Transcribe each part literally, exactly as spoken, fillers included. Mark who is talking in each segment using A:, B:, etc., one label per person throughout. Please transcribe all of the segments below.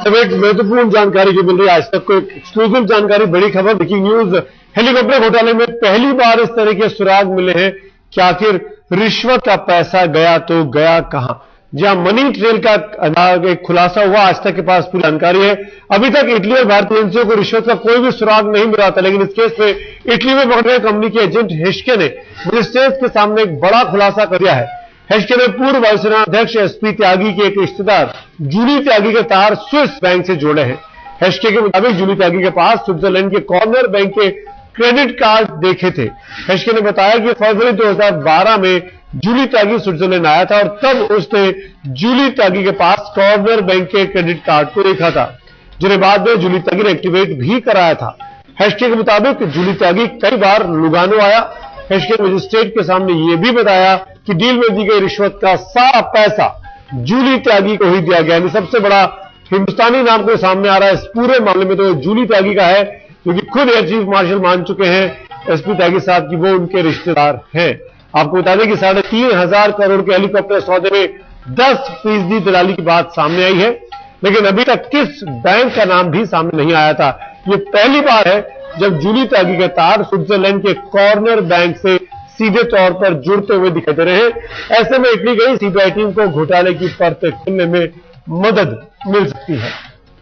A: अब एक महत्वपूर्ण जानकारी जो मिल रही है आज तक को, एक एक्सक्लूसिव जानकारी, बड़ी खबर, ब्रेकिंग न्यूज। हेलीकॉप्टर घोटाले में पहली बार इस तरह के सुराग मिले हैं कि आखिर रिश्वत का पैसा गया तो गया कहां। जहां मनी ट्रेल का एक खुलासा हुआ, आज तक के पास पूरी जानकारी है। अभी तक इटली और भारतीय एजेंसियों को रिश्वत का कोई भी सुराग नहीं मिला था, लेकिन इस केस में इटली में पकड़े कंपनी के एजेंट हेश्के ने मजिस्ट्रेट के सामने एक बड़ा खुलासा कर दिया है। हेश्के ने पूर्व वायुसेना अध्यक्ष एसपी त्यागी के एक रिश्तेदार जूली त्यागी के तार स्विस बैंक से जोड़े हैं। हेश्के के मुताबिक जूली त्यागी के पास स्विट्जरलैंड के कॉर्नर बैंक के क्रेडिट कार्ड देखे थे। हेश्के ने बताया कि फरवरी दो हज़ार बारह में जूली त्यागी स्विट्जरलैंड आया था और तब उसने जूली त्यागी के पास कॉर्नर बैंक के क्रेडिट कार्ड को देखा था, जिन्हें बाद में जूली त्यागी ने एक्टिवेट भी कराया था। हेश्के के मुताबिक जूली त्यागी कई बार लुगानो आया। हेश्के ने मजिस्ट्रेट के सामने यह भी बताया कि डील में दी गई रिश्वत का सारा पैसा जूली त्यागी को ही दिया गया। सबसे बड़ा हिंदुस्तानी नाम को सामने आ रहा है इस पूरे मामले में तो जूली त्यागी का है, क्योंकि खुद एयर चीफ मार्शल मान चुके हैं एसपी त्यागी साहब की वो उनके रिश्तेदार हैं। आपको बता दें कि साढ़े तीन हजार करोड़ के हेलीकॉप्टर सौदे में दस फीसदी दलाली की बात सामने आई है, लेकिन अभी तक किस बैंक का नाम भी सामने नहीं आया था। ये पहली बार है जब जूली त्यागी के तार स्विट्जरलैंड के कॉर्नर बैंक से सीधे तौर पर जुड़ते हुए दिखाई दे रहे हैं। ऐसे में इटली गई सीबीआई टीम को घोटाले की परतें खोलने में मदद मिल सकती है।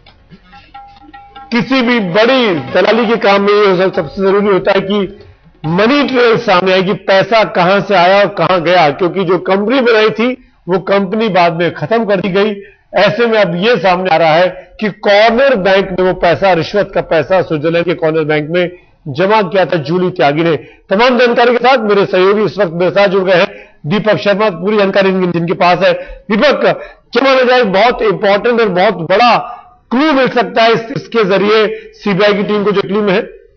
A: किसी भी बड़ी दलाली के काम में सबसे जरूरी होता है कि मनी ट्रेल सामने आए कि पैसा कहां से आया और कहां गया, क्योंकि जो कंपनी बनाई थी वो कंपनी बाद में खत्म कर दी गई। ऐसे में अब यह सामने आ रहा है कि कॉर्नर बैंक में वो पैसा, रिश्वत का पैसा स्विट्जरलैंड के कॉर्नर बैंक में जमा किया था जूली त्यागी ने। तमाम जानकारी के साथ मेरे सहयोगी इस वक्त मेरे साथ जुड़ गए हैं, दीपक शर्मा, पूरी जानकारी जिनके पास है। दीपक, क्या माना जाए बहुत इंपॉर्टेंट और बहुत बड़ा क्लू मिल सकता है इस, इसके जरिए सीबीआई की टीम को जो इटली में है?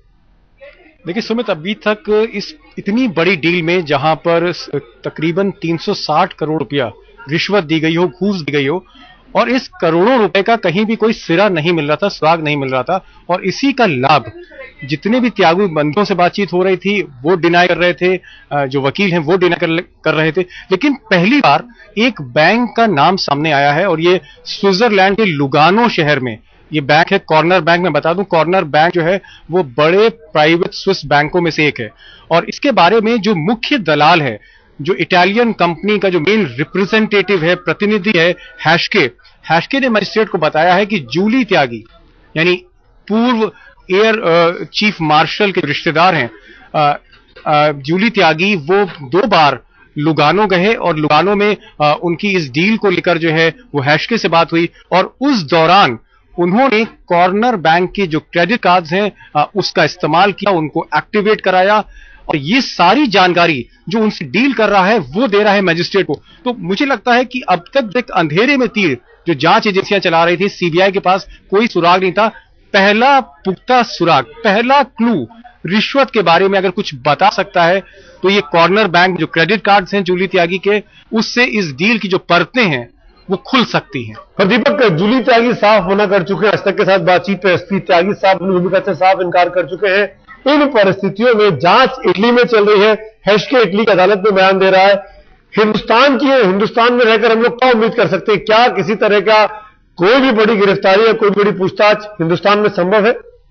B: देखिए सुमित, अभी तक इस इतनी बड़ी डील में जहां पर तकरीबन तीन सौ साठ करोड़ रुपया रिश्वत दी गई हो, घूस दी गई हो, और इस करोड़ों रुपए का कहीं भी कोई सिरा नहीं मिल रहा था, सुराग नहीं मिल रहा था, और इसी का लाभ जितने भी त्यागी बंधुओं से बातचीत हो रही थी वो डिनाई कर रहे थे, जो वकील हैं वो डिनाई कर, कर रहे थे। लेकिन पहली बार एक बैंक का नाम सामने आया है और ये स्विट्जरलैंड के लुगानो शहर में ये बैंक है, कॉर्नर बैंक। मैं बता दूं, कॉर्नर बैंक जो है वो बड़े प्राइवेट स्विस बैंकों में से एक है, और इसके बारे में जो मुख्य दलाल है, जो इटालियन कंपनी का जो मेन रिप्रेजेंटेटिव है, प्रतिनिधि है, हैश्के हैश्के ने मजिस्ट्रेट को बताया है कि जूली त्यागी यानी पूर्व एयर चीफ मार्शल के रिश्तेदार हैं, आ, आ, जूली त्यागी वो दो बार लुगानो गए और लुगानो में आ, उनकी इस डील को लेकर जो है वो हैश्के से बात हुई, और उस दौरान उन्होंने कॉर्नर बैंक के जो क्रेडिट कार्ड्स हैं आ, उसका इस्तेमाल किया, उनको एक्टिवेट कराया, और ये सारी जानकारी जो उनसे डील कर रहा है वो दे रहा है मजिस्ट्रेट को। तो मुझे लगता है कि अब तक एक अंधेरे में तीर जो जांच एजेंसियां चला रही थी, सीबीआई के पास कोई सुराग नहीं था। पहला पुख्ता सुराग, पहला क्लू रिश्वत के बारे में अगर कुछ बता सकता है तो ये कॉर्नर बैंक जो क्रेडिट कार्ड्स हैं जूली त्यागी के, उससे इस डील की जो परतें हैं वो खुल सकती हैं।
A: और दीपक, जूली त्यागी साफ मना कर चुके हैं, आज तक के साथ बातचीत पे एसपी त्यागी साहब अपनी भूमिका से साफ इनकार कर चुके हैं। इन परिस्थितियों में जांच इटली में चल रही है, हेश्के इटली की अदालत में बयान दे रहा है। हिंदुस्तान की हिंदुस्तान में रहकर हम लोग क्या उम्मीद कर सकते हैं? क्या किसी तरह का कोई भी बड़ी गिरफ्तारी या कोई बड़ी पूछताछ हिंदुस्तान में संभव है?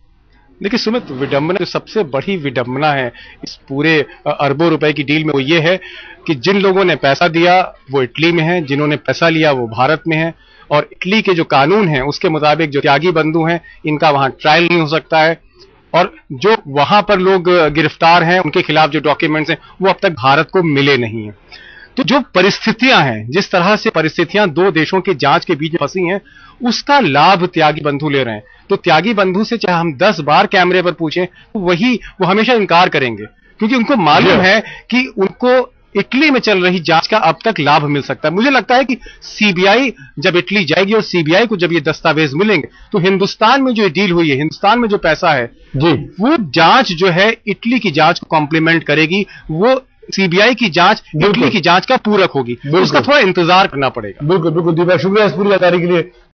B: देखिए सुमित, विडंबना, जो सबसे बड़ी विडंबना है इस पूरे अरबों रुपए की डील में वो ये है कि जिन लोगों ने पैसा दिया वो इटली में है, जिन्होंने पैसा लिया वो भारत में है, और इटली के जो कानून हैं उसके मुताबिक जो त्यागी बंधु हैं इनका वहां ट्रायल नहीं हो सकता है, और जो वहां पर लोग गिरफ्तार हैं उनके खिलाफ जो डॉक्यूमेंट्स हैं वो अब तक भारत को मिले नहीं हैं। तो जो परिस्थितियां हैं, जिस तरह से परिस्थितियां दो देशों के जांच के बीच में फंसी हैं, उसका लाभ त्यागी बंधु ले रहे हैं। तो त्यागी बंधु से चाहे हम दस बार कैमरे पर पूछें तो वही वो हमेशा इनकार करेंगे, क्योंकि उनको मालूम है कि उनको इटली में चल रही जांच का अब तक लाभ मिल सकता है। मुझे लगता है कि सीबीआई जब इटली जाएगी और सीबीआई को जब ये दस्तावेज मिलेंगे तो हिंदुस्तान में जो डील हुई है, हिंदुस्तान में जो पैसा है जी, वो जांच जो है इटली की जांच को कॉम्प्लीमेंट करेगी, वो सीबीआई की जांच इटली की जांच का पूरक होगी। उसका थोड़ा इंतजार करना पड़ेगा।
A: बिल्कुल बिल्कुल दीपक, शुक्रिया इस पूरी जानकारी के लिए।